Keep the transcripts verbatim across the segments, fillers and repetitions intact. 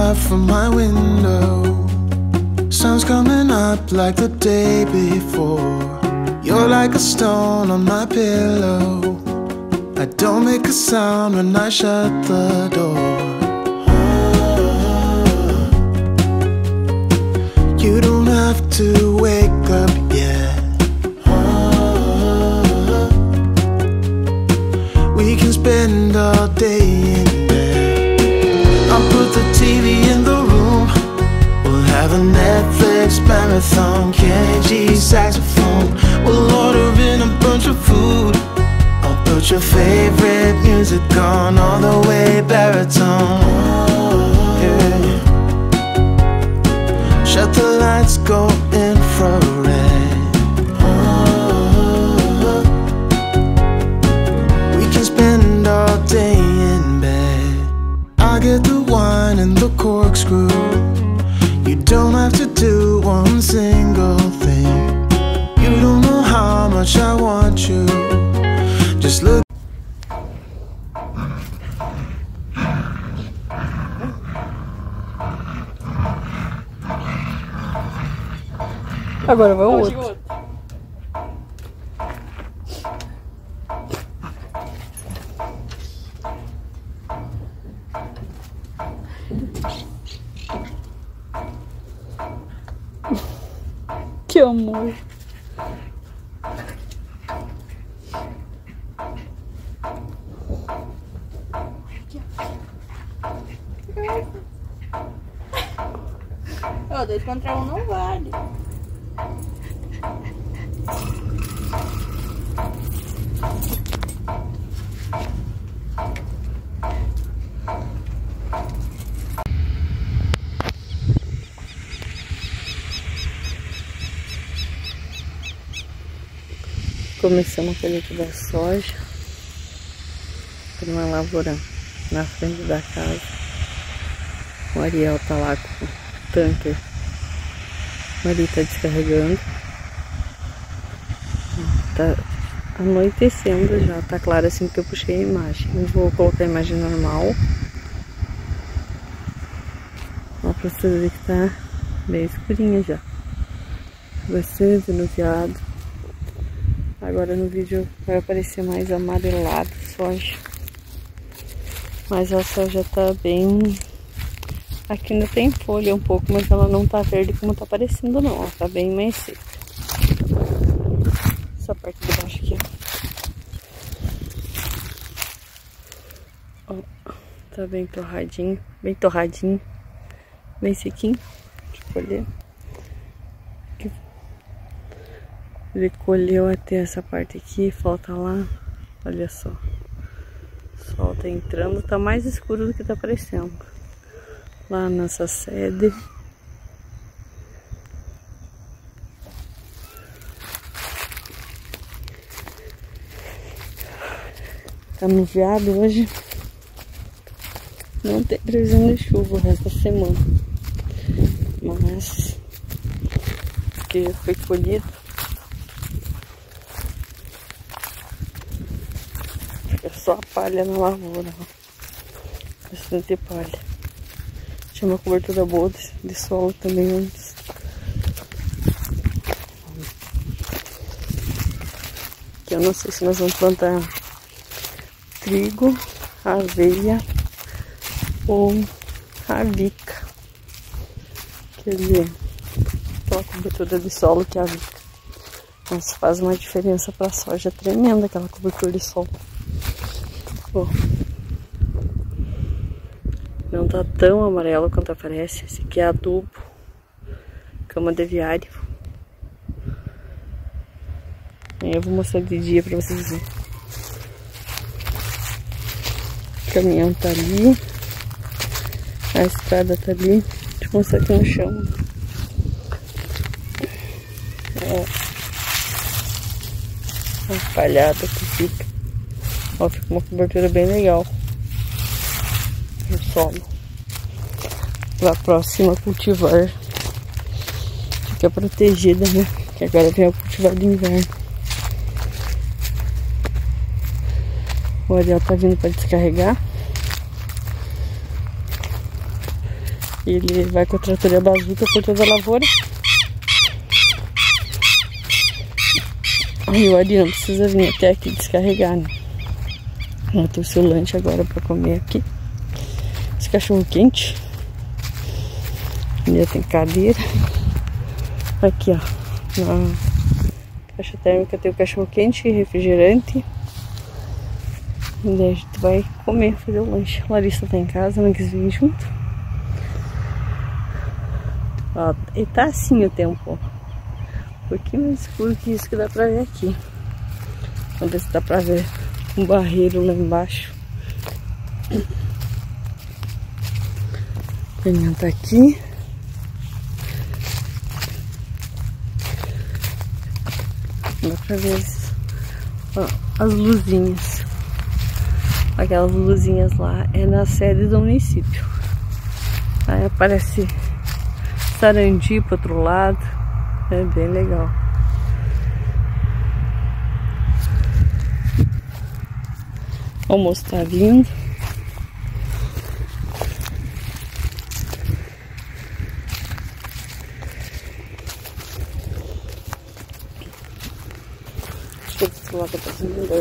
out from my window. Sun's coming up like the day before. You're like a stone on my pillow. I don't make a sound when I shut the door. You don't have to wake up yet. We can spend all day in bed. I'll put the T V in the room. We'll have a Netflix marathon, Kenny G saxophone. We'll order in a bunch of food. I'll put your favorite music on, all the way baritone. Yeah. Shut the lights, go infrared. We can spend all day in bed. I get the wine and the corkscrew. You don't have to do one single thing. You don't know how much I want you. Just look. Agora vai o outro. Que amor. Ó, dois contra um não vale. Começamos a colheita da soja. Tem uma lavoura na frente da casa. O Ariel tá lá com o tanque. O Ari tá descarregando. Tá anoitecendo já, tá claro assim que eu puxei a imagem. Eu vou colocar a imagem normal. Ó, pra vocês verem que tá bem escurinha já. Bastante nuviado. Agora no vídeo vai aparecer mais amarelado soja. Mas a soja tá bem... Aqui ainda tem folha um pouco, mas ela não tá verde como tá parecendo não. Ela tá bem mais seca. Essa parte de baixo aqui, ó. Ó, tá bem torradinho, bem torradinho, bem sequinho. Deixa eu colher. Ele colheu até essa parte aqui, falta lá. Olha só. O sol tá entrando, tá mais escuro do que tá parecendo. Lá nessa sede. Tá nuviado hoje. Não tem previsão de chuva o resto da semana. Mas que já foi colhido. Fica só a palha na lavoura. Ó. Bastante palha. Tinha uma cobertura boa de, de solo também antes. Aqui eu não sei se nós vamos plantar trigo, aveia ou avica. Quer dizer, aquela cobertura de solo que é a avica. Mas faz uma diferença para a soja tremenda aquela cobertura de solo. Ó. Não tá tão amarelo quanto aparece. Esse aqui é adubo, cama de viário. Aí eu vou mostrar de dia pra vocês verem. O caminhão tá ali. A estrada tá ali. Deixa eu mostrar aqui no chão. Ó. A espalhada que fica. Ó, fica uma cobertura bem legal. No solo. Lá próxima cultivar. Fica protegida, né? Que agora vem o cultivar de inverno. O Ariel tá vindo para descarregar. Ele vai com a tratoria bazuca por toda a lavoura. Aí o Ari não precisa vir até aqui descarregar, né? Eu trouxe o lanche agora pra comer aqui. Esse cachorro quente. Ali tem cadeira. Aqui, ó. Na caixa térmica tem o cachorro quente e refrigerante. E daí a gente vai comer, fazer o lanche. A Larissa tá em casa, não quis vir junto. Ó, e tá assim o tempo, ó. Um pouquinho mais escuro que isso que dá pra ver aqui. Vamos ver se dá pra ver um barreiro lá embaixo. O Peninha tá aqui. Dá pra ver as, ó, as luzinhas. Aquelas luzinhas lá é na sede do município. Aí aparece Sarandi pro outro lado. É bem legal. O almoço tá vindo. Deixa eu ver se lá tá passando melhor.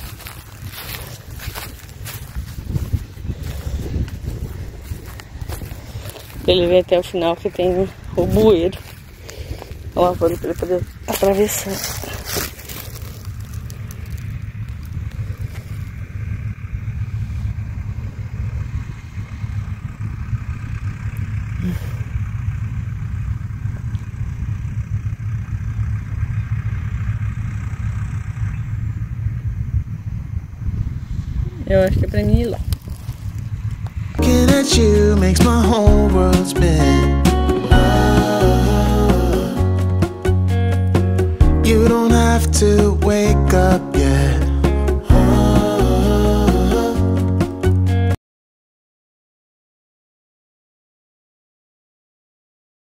Ele vem até o final que tem o bueiro. A lavoura para ele poder atravessar. Eu acho que é pra mim ir lá. Looking at you makes my whole world